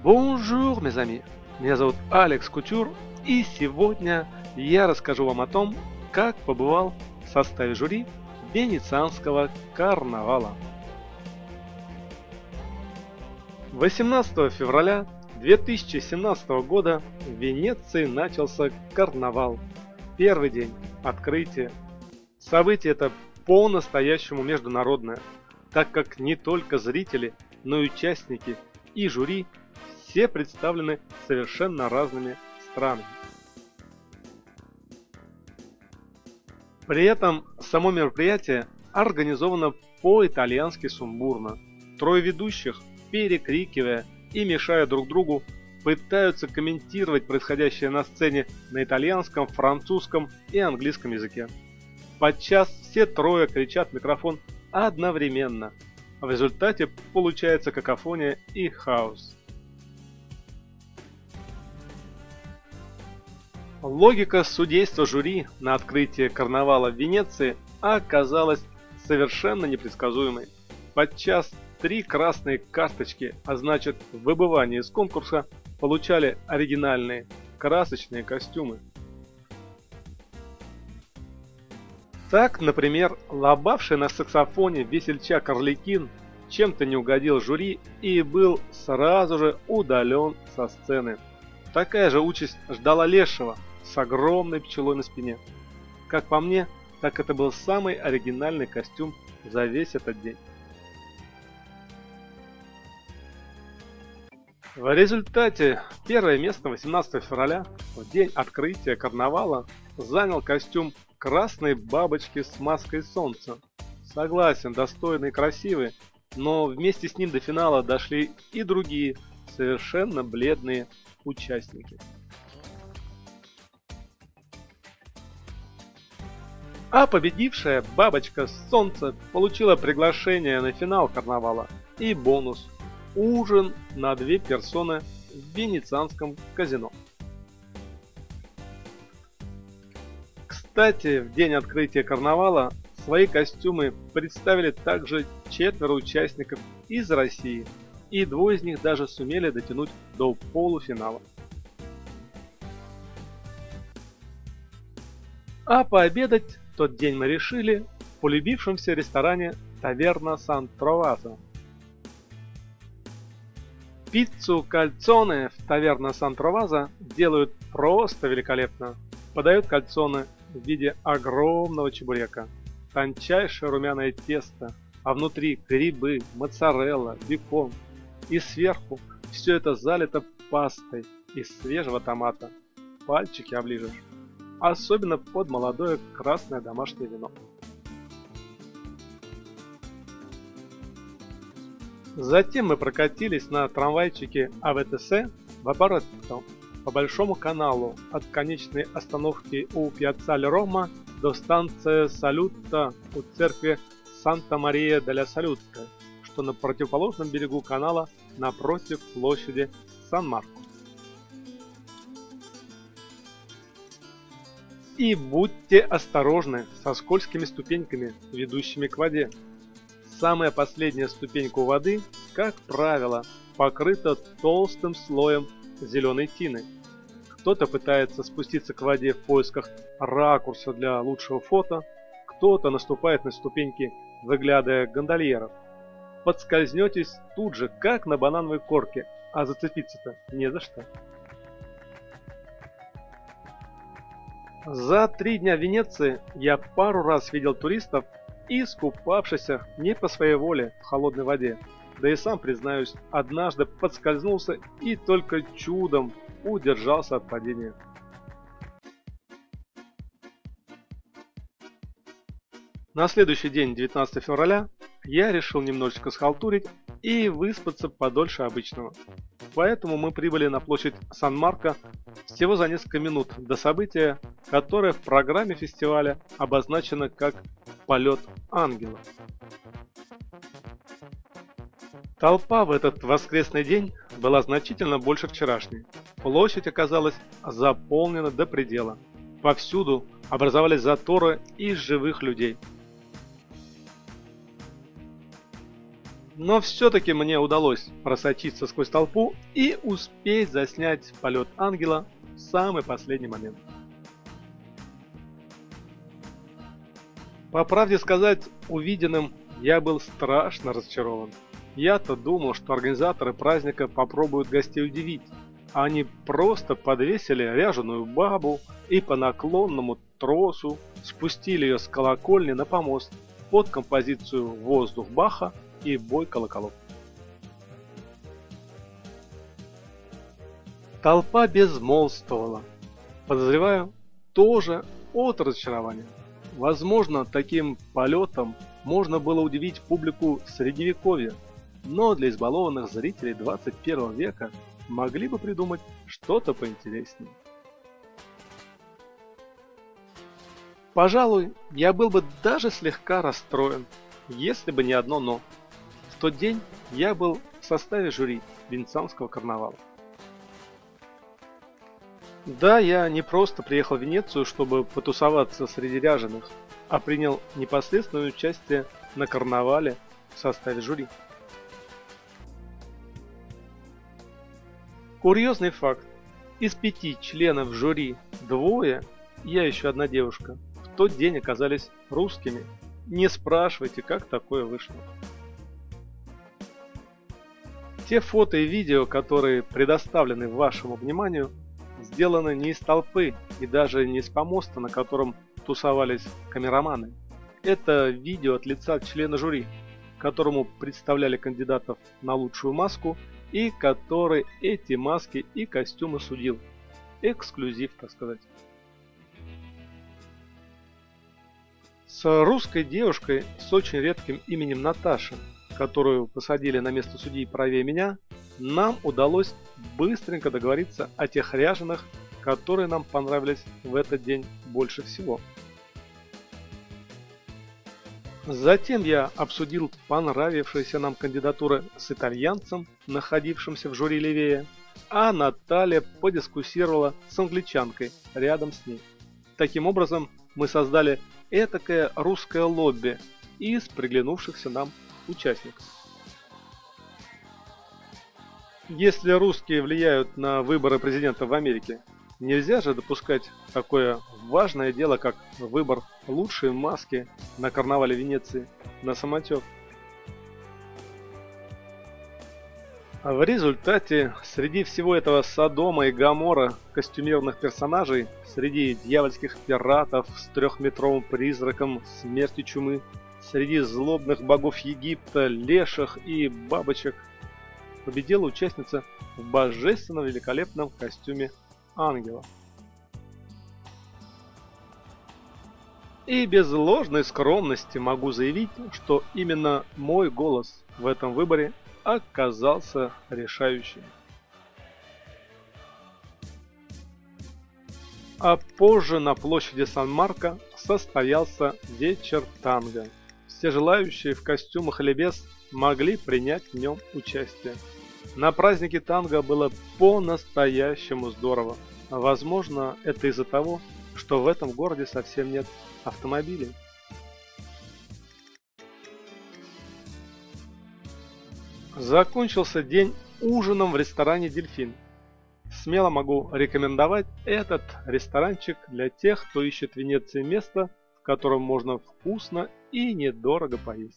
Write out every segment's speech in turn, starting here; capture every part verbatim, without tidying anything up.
Bonjour, mes amis! Меня зовут Алекс Кутюр, и сегодня я расскажу вам о том, как побывал в составе жюри Венецианского карнавала. восемнадцатого февраля две тысячи семнадцатого года в Венеции начался карнавал. Первый день открытия. Событие это по-настоящему международное, так как не только зрители, но и участники и жюри все представлены совершенно разными странами. При этом само мероприятие организовано по-итальянски сумбурно. Трое ведущих, перекрикивая и мешая друг другу, пытаются комментировать происходящее на сцене на итальянском, французском и английском языке. Подчас все трое кричат в микрофон одновременно. В результате получается какофония и хаос. Логика судейства жюри на открытии карнавала в Венеции оказалась совершенно непредсказуемой. Подчас три красные карточки, а значит выбывание из конкурса, получали оригинальные красочные костюмы. Так, например, лобавший на саксофоне весельчак Арлекин чем-то не угодил жюри и был сразу же удален со сцены. Такая же участь ждала Лешего с огромной пчелой на спине. Как по мне, так это был самый оригинальный костюм за весь этот день. В результате первое место восемнадцатого февраля, в день открытия карнавала, занял костюм красной бабочки с маской солнца. Согласен, достойный и красивый, но вместе с ним до финала дошли и другие совершенно бледные участники. А победившая бабочка с солнца получила приглашение на финал карнавала и бонус – ужин на две персоны в венецианском казино. Кстати, в день открытия карнавала свои костюмы представили также четверо участников из России, и двое из них даже сумели дотянуть до полуфинала. А пообедать в тот день мы решили в полюбившемся ресторане Таверна Сан-Тровазо. Пиццу кальцоне в Таверна Сан-Тровазо делают просто великолепно. Подают кальцоне в виде огромного чебурека, тончайшее румяное тесто, а внутри грибы, моцарелла, бекон. И сверху все это залито пастой из свежего томата. Пальчики оближешь. Особенно под молодое красное домашнее вино. Затем мы прокатились на трамвайчике А В Т С в Аппаратто по Большому каналу от конечной остановки у Пьяццале Рома до станции Салютта у церкви Санта-Мария-деля-Салютта, что на противоположном берегу канала напротив площади Сан-Марко. И будьте осторожны со скользкими ступеньками, ведущими к воде. Самая последняя ступенька у воды, как правило, покрыта толстым слоем зеленой тины. Кто-то пытается спуститься к воде в поисках ракурса для лучшего фото, кто-то наступает на ступеньки, выглядывая гондольеров. Подскользнетесь тут же, как на банановой корке, а зацепиться-то не за что. За три дня в Венеции я пару раз видел туристов, искупавшихся не по своей воле в холодной воде. Да и сам, признаюсь, однажды подскользнулся и только чудом удержался от падения. На следующий день, девятнадцатого февраля, я решил немножечко схалтурить и выспаться подольше обычного. Поэтому мы прибыли на площадь Сан-Марко всего за несколько минут до события, которое в программе фестиваля обозначено как «Полет ангела». Толпа в этот воскресный день была значительно больше вчерашней. Площадь оказалась заполнена до предела. Повсюду образовались заторы из живых людей. Но все-таки мне удалось просочиться сквозь толпу и успеть заснять полет ангела в самый последний момент. По правде сказать, увиденным я был страшно разочарован. Я-то думал, что организаторы праздника попробуют гостей удивить, а они просто подвесили ряженую бабу и по наклонному тросу спустили ее с колокольни на помост под композицию «Воздух» Баха и бой колоколов. Толпа безмолвствовала. Подозреваю, тоже от разочарования. Возможно, таким полетом можно было удивить публику Средневековья, но для избалованных зрителей двадцать первого века могли бы придумать что-то поинтереснее. Пожалуй, я был бы даже слегка расстроен, если бы не одно «но». В тот день я был в составе жюри Венецианского карнавала. Да, я не просто приехал в Венецию, чтобы потусоваться среди ряженых, а принял непосредственное участие на карнавале в составе жюри. Курьезный факт. Из пяти членов жюри двое, я еще одна девушка, в тот день оказались русскими. Не спрашивайте, как такое вышло. Те фото и видео, которые предоставлены вашему вниманию, сделаны не из толпы и даже не с помоста, на котором тусовались камераманы. Это видео от лица члена жюри, которому представляли кандидатов на лучшую маску и который эти маски и костюмы судил. Эксклюзив, так сказать. С русской девушкой с очень редким именем Наташа, которую посадили на место судьи правее меня, нам удалось быстренько договориться о тех ряженых, которые нам понравились в этот день больше всего. Затем я обсудил понравившиеся нам кандидатуры с итальянцем, находившимся в жюри левее, а Наталья подискуссировала с англичанкой рядом с ней. Таким образом, мы создали этакое русское лобби из приглянувшихся нам участников. Если русские влияют на выборы президента в Америке, нельзя же допускать такое важное дело, как выбор лучшей маски на карнавале Венеции на самотек. А в результате, среди всего этого Содома и Гомора костюмированных персонажей, среди дьявольских пиратов с трехметровым призраком смерти чумы, среди злобных богов Египта, леших и бабочек, победила участница в божественно великолепном костюме ангела. И без ложной скромности могу заявить, что именно мой голос в этом выборе оказался решающим. А позже на площади Сан-Марко состоялся вечер танго. Все желающие в костюмах или без могли принять в нем участие. На празднике танго было по-настоящему здорово. Возможно, это из-за того, что в этом городе совсем нет автомобилей. Закончился день ужином в ресторане «Дельфин». Смело могу рекомендовать этот ресторанчик для тех, кто ищет в Венеции место, в котором можно вкусно и недорого поесть.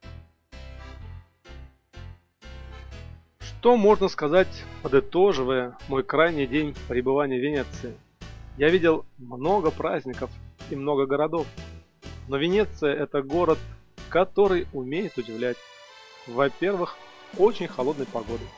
Что можно сказать, подытоживая мой крайний день пребывания в Венеции? Я видел много праздников и много городов, но Венеция – это город, который умеет удивлять. Во-первых, очень холодной погодой.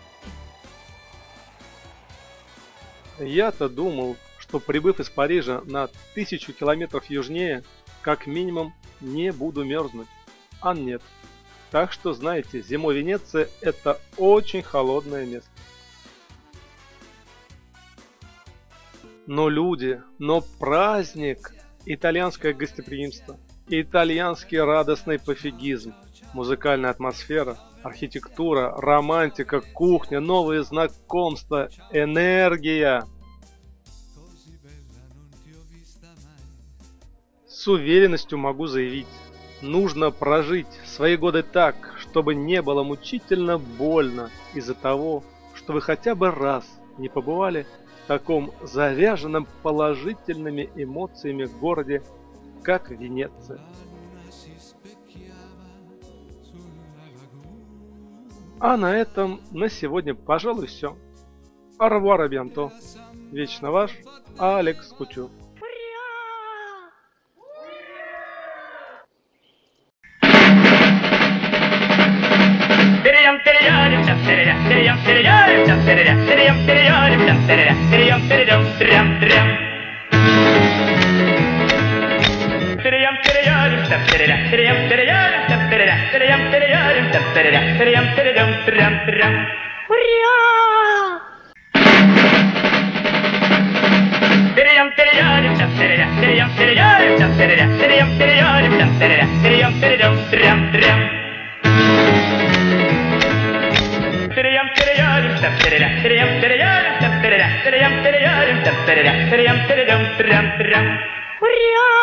Я-то думал, что прибыв из Парижа на тысячу километров южнее, как минимум не буду мерзнуть. А нет. Так что, знаете, зимой Венеция – это очень холодное место. Но люди, но праздник, итальянское гостеприимство, итальянский радостный пофигизм, музыкальная атмосфера, архитектура, романтика, кухня, новые знакомства, энергия. С уверенностью могу заявить, нужно прожить свои годы так, чтобы не было мучительно больно из-за того, что вы хотя бы раз не побывали в таком заряженном положительными эмоциями городе, как Венеция. А на этом на сегодня, пожалуй, все. Au revoir, à bientôt. Вечно ваш Алекс Кутюр. Ура!